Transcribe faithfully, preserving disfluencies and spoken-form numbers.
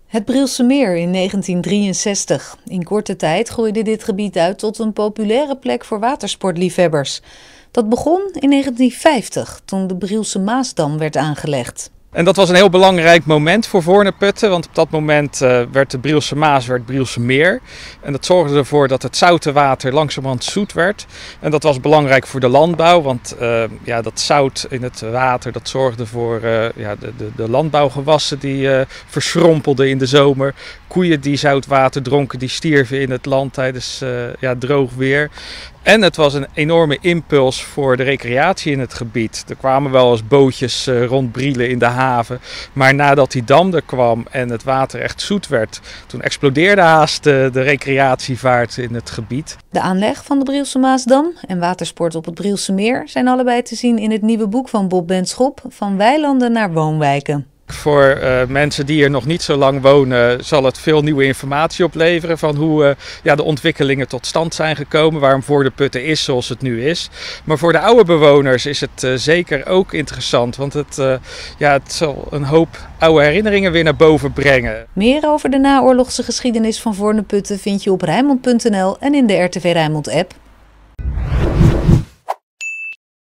Het Brielse Meer in negentien drieënzestig. In korte tijd groeide dit gebied uit tot een populaire plek voor watersportliefhebbers. Dat begon in negentien vijftig, toen de Brielse Maasdam werd aangelegd. En dat was een heel belangrijk moment voor Voorne-Putten, want op dat moment uh, werd de Brielse Maas werd Brielse Meer. En dat zorgde ervoor dat het zoute water langzamerhand zoet werd. En dat was belangrijk voor de landbouw, want uh, ja, dat zout in het water dat zorgde voor uh, ja, de, de, de landbouwgewassen die uh, verschrompelden in de zomer. Koeien die zout water dronken, die stierven in het land tijdens uh, ja, droog weer. En het was een enorme impuls voor de recreatie in het gebied. Er kwamen wel eens bootjes uh, rondbrielen in de haven. Maar nadat die dam er kwam en het water echt zoet werd, toen explodeerde haast uh, de recreatievaart in het gebied. De aanleg van de Brielse Maasdam en watersport op het Brielse Meer zijn allebei te zien in het nieuwe boek van Bob Benschop, Van weilanden naar woonwijken. Voor uh, mensen die er nog niet zo lang wonen zal het veel nieuwe informatie opleveren van hoe uh, ja, de ontwikkelingen tot stand zijn gekomen, waarom Voorne-Putten is zoals het nu is. Maar voor de oude bewoners is het uh, zeker ook interessant, want het, uh, ja, het zal een hoop oude herinneringen weer naar boven brengen. Meer over de naoorlogse geschiedenis van Voorne-Putten vind je op Rijnmond punt n l en in de R T V Rijnmond app.